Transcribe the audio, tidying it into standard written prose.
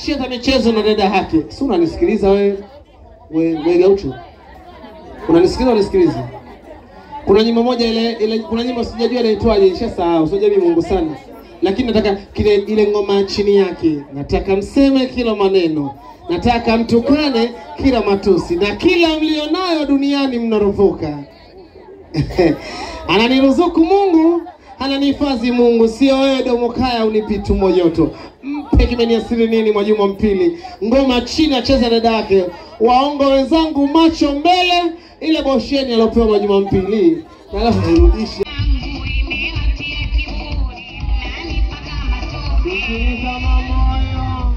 kucheza michezo na dada yake. Si unanisikiliza wewe Gaucho? Unanisikiliza unisikilize? Kuna nyimbo moja ile kuna nyimbo sijajua inaitwaje, nishasahau. Sijui Mungu sana. Lakini nataka ile ngoma chini yake. Nataka mseme kila maneno. Nataka mtukane kila matusi. Na kila mlionayo duniani mnaropoka. Ananiruzuku Mungu, ananihifadhi Mungu. Sio wewe domo kaya unipitu mojoto. Mpe kimeniasiri nini Mwajuma Mpili. Ngoma chini acheza dada yake. Waongo wenzangu macho mbele. Ile bosheni alopewa Mwajuma Mpili. Na alafu nirudishe. Kama moyo